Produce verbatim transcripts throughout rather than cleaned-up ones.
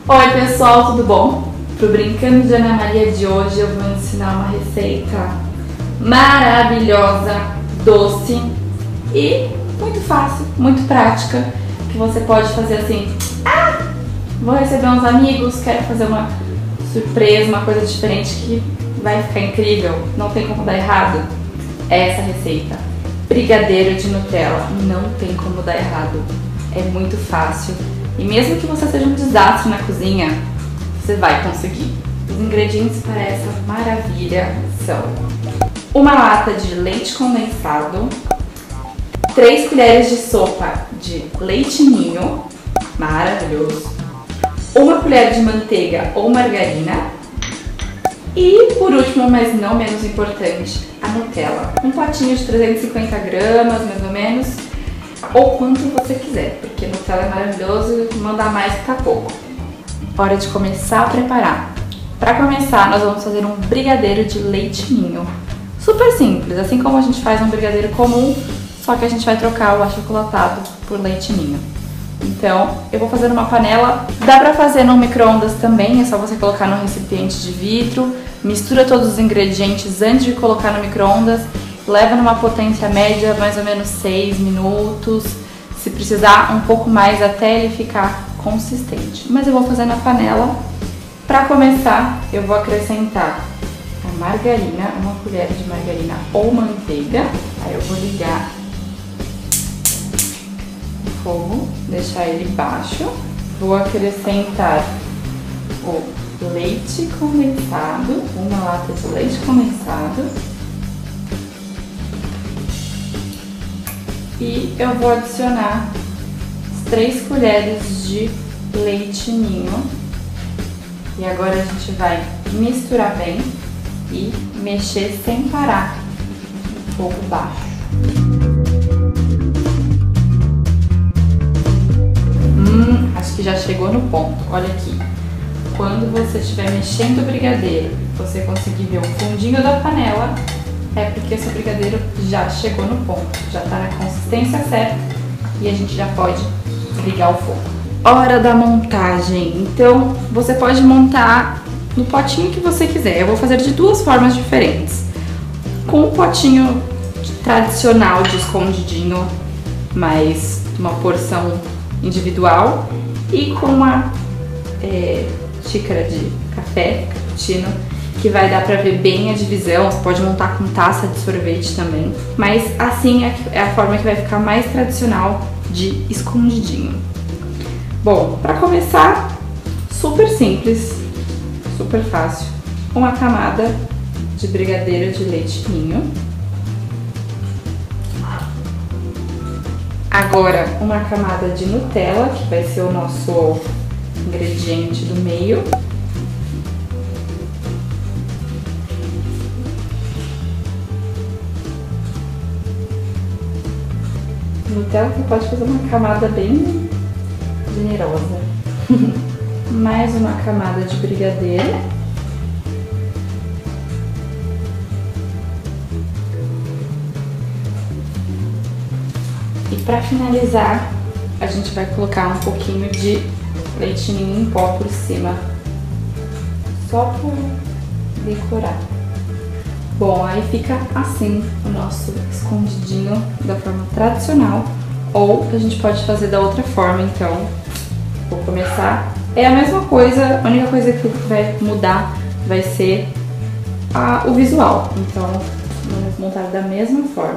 Oi pessoal, tudo bom? Pro Brincando de Ana Maria de hoje eu vou ensinar uma receita maravilhosa, doce e muito fácil, muito prática, que você pode fazer assim, ah, vou receber uns amigos, quero fazer uma surpresa, uma coisa diferente que vai ficar incrível, não tem como dar errado. É essa receita, brigadeiro de Nutella, não tem como dar errado, é muito fácil. E mesmo que você seja um desastre na cozinha, você vai conseguir. Os ingredientes para essa maravilha são uma lata de leite condensado, três colheres de sopa de leite ninho, maravilhoso, uma colher de manteiga ou margarina e, por último, mas não menos importante, a Nutella. Um potinho de trezentos e cinquenta gramas, mais ou menos, ou quanto você quiser, porque Nutella é maravilhoso e mandar mais fica pouco. Hora de começar a preparar. Para começar, nós vamos fazer um brigadeiro de leite ninho. Super simples, assim como a gente faz um brigadeiro comum, só que a gente vai trocar o achocolatado por leite ninho. Então, eu vou fazer numa panela. Dá pra fazer no micro-ondas também, é só você colocar no recipiente de vidro, mistura todos os ingredientes antes de colocar no micro-ondas. Leva numa potência média, mais ou menos seis minutos, se precisar um pouco mais até ele ficar consistente. Mas eu vou fazer na panela. Para começar, eu vou acrescentar a margarina, uma colher de margarina ou manteiga. Aí eu vou ligar o fogo, deixar ele baixo. Vou acrescentar o leite condensado, uma lata de leite condensado. E eu vou adicionar três colheres de leite ninho. E agora a gente vai misturar bem e mexer sem parar, no fogo baixo. Hum, acho que já chegou no ponto. Olha aqui. Quando você estiver mexendo o brigadeiro, você conseguir ver o fundinho da panela, é porque esse brigadeiro já chegou no ponto, já está na consistência certa e a gente já pode ligar o fogo. Hora da montagem. Então, você pode montar no potinho que você quiser. Eu vou fazer de duas formas diferentes. Com o potinho tradicional de escondidinho, mais uma porção individual, e com uma é, xícara de café, cappuccino, que vai dar pra ver bem a divisão. Você pode montar com taça de sorvete também, mas assim é a forma que vai ficar mais tradicional de escondidinho. Bom, pra começar, super simples, super fácil, uma camada de brigadeiro de leite ninho. Agora, uma camada de Nutella, que vai ser o nosso ingrediente do meio. Nutella você pode fazer uma camada bem generosa. Mais uma camada de brigadeiro. E para finalizar, a gente vai colocar um pouquinho de leite ninho em pó por cima, só por decorar. Bom, aí fica assim o nosso escondidinho da forma tradicional, ou a gente pode fazer da outra forma. Então, vou começar. É a mesma coisa, a única coisa que vai mudar vai ser a, o visual. Então, vamos montar da mesma forma.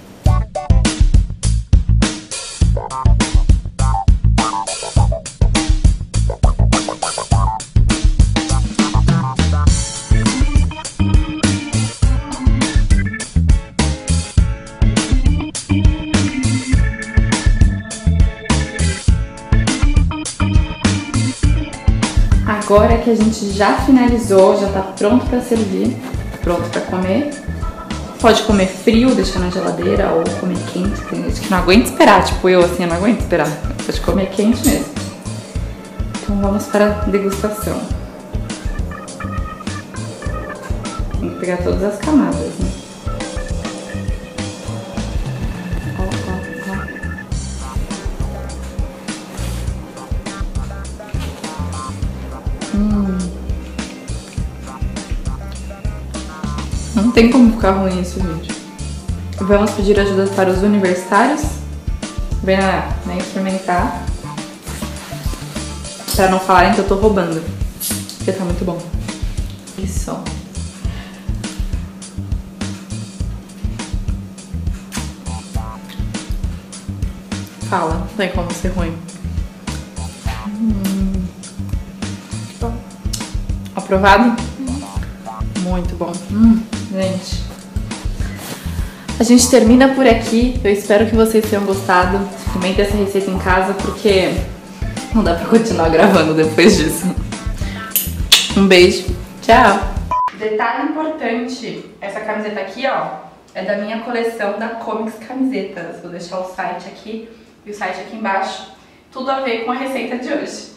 Agora que a gente já finalizou, já tá pronto para servir, pronto para comer. Pode comer frio, deixar na geladeira, ou comer quente. Tem gente que não aguenta esperar, tipo eu, assim, eu não aguento esperar. Pode comer quente mesmo. Então vamos para a degustação. Tem que pegar todas as camadas, né? Ó, ó, ó. Não tem como ficar ruim esse vídeo. Vamos pedir ajuda para os universitários. Vem lá, vem experimentar. Pra não falarem que eu tô roubando. Porque tá muito bom. Isso. Fala, não tem como ser ruim. Hum. Aprovado? Hum. Muito bom. Hum, gente. A gente termina por aqui. Eu espero que vocês tenham gostado. Experimentem essa receita em casa, porque não dá pra continuar gravando depois disso. Um beijo. Tchau. Detalhe importante. Essa camiseta aqui, ó, é da minha coleção da Comics Camisetas. Vou deixar o site aqui e o site aqui embaixo. Tudo a ver com a receita de hoje.